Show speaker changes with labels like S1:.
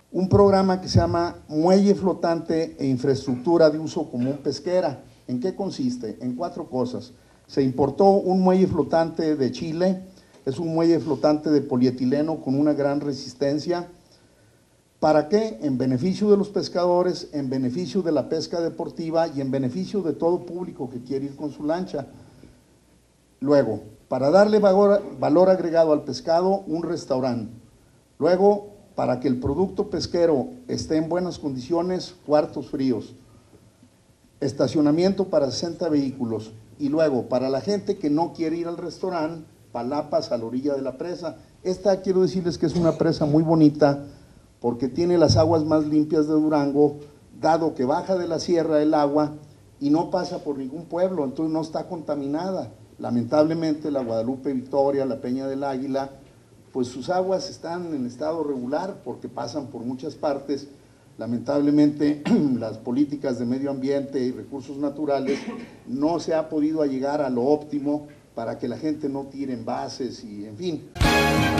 S1: un programa que se llama Muelle Flotante e Infraestructura de Uso Común Pesquera. ¿En qué consiste? En 4 cosas. Se importó un muelle flotante de Chile, es un muelle flotante de polietileno con una gran resistencia. ¿Para qué? En beneficio de los pescadores, en beneficio de la pesca deportiva y en beneficio de todo público que quiere ir con su lancha. Luego, para darle valor agregado al pescado, un restaurante. Luego, para que el producto pesquero esté en buenas condiciones, cuartos fríos. Estacionamiento para 60 vehículos. Y luego, para la gente que no quiere ir al restaurante, palapas a la orilla de la presa. Esta quiero decirles que es una presa muy bonita, porque tiene las aguas más limpias de Durango, dado que baja de la sierra el agua y no pasa por ningún pueblo, entonces no está contaminada. Lamentablemente la Guadalupe Victoria, la Peña del Águila, pues sus aguas están en estado regular porque pasan por muchas partes. Lamentablemente las políticas de medio ambiente y recursos naturales no se ha podido llegar a lo óptimo para que la gente no tire envases y en fin.